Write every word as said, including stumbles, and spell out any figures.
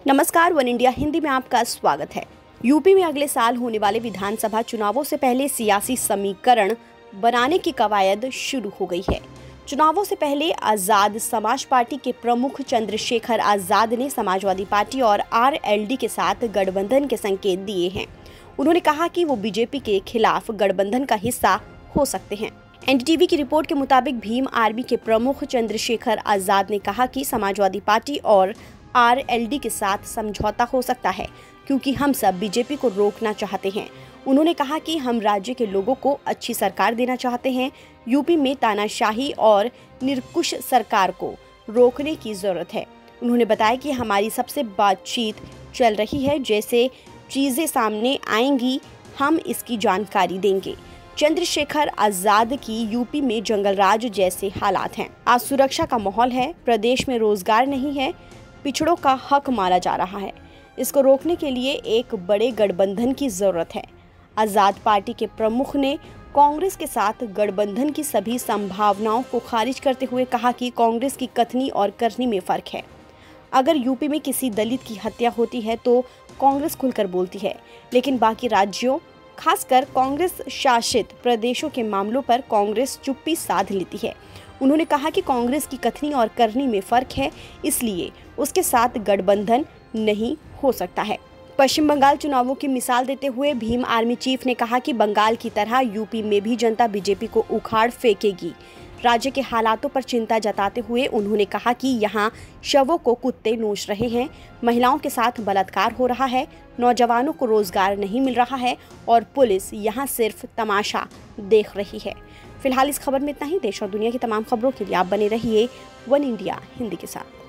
नमस्कार, one India Hindi में आपका स्वागत है। यूपी में अगले साल होने वाले विधानसभा चुनावों से पहले सियासी समीकरण बनाने की कवायद शुरू हो गई है। चुनावों से पहले आजाद समाज पार्टी के प्रमुख चंद्रशेखर आजाद ने समाजवादी पार्टी और आरएलडी के साथ गठबंधन के संकेत दिए हैं। उन्होंने कहा कि वो बीजेपी के खिलाफ गठबंधन का हिस्सा हो सकते हैं। एनडीटीवी की रिपोर्ट के मुताबिक भीम आर्मी के प्रमुख चंद्रशेखर आजाद ने कहा कि समाजवादी पार्टी और आरएलडी के साथ समझौता हो सकता है, क्योंकि हम सब बीजेपी को रोकना चाहते हैं। उन्होंने कहा कि हम राज्य के लोगों को अच्छी सरकार देना चाहते हैं। यूपी में तानाशाही और निरंकुश सरकार को रोकने की जरूरत है। उन्होंने बताया कि हमारी सबसे बातचीत चल रही है, जैसे चीजें सामने आएंगी हम इसकी जानकारी देंगे। चंद्रशेखर आजाद की यूपी में जंगल राज जैसे हालात हैं। आज सुरक्षा का माहौल है, प्रदेश में रोजगार नहीं है, पिछड़ों का हक मारा जा रहा है। इसको रोकने के लिए एक बड़े गठबंधन की जरूरत है। आजाद पार्टी के प्रमुख ने कांग्रेस के साथ गठबंधन की सभी संभावनाओं को खारिज करते हुए कहा कि कांग्रेस की कथनी और करनी में फर्क है। अगर यूपी में किसी दलित की हत्या होती है तो कांग्रेस खुलकर बोलती है, लेकिन बाकी राज्यों खासकर कांग्रेस शासित प्रदेशों के मामलों पर कांग्रेस चुप्पी साध लेती है। उन्होंने कहा कि कांग्रेस की कथनी और करनी में फर्क है, इसलिए उसके साथ गठबंधन नहीं हो सकता है। पश्चिम बंगाल चुनावों की मिसाल देते हुए भीम आर्मी चीफ ने कहा कि बंगाल की तरह यूपी में भी जनता बीजेपी को उखाड़ फेंकेगी। राज्य के हालातों पर चिंता जताते हुए उन्होंने कहा कि यहाँ शवों को कुत्ते नोच रहे हैं, महिलाओं के साथ बलात्कार हो रहा है, नौजवानों को रोजगार नहीं मिल रहा है और पुलिस यहाँ सिर्फ तमाशा देख रही है। फिलहाल इस खबर में इतना ही। देश और दुनिया की तमाम खबरों के लिए आप बने रहिए वन इंडिया हिंदी के साथ।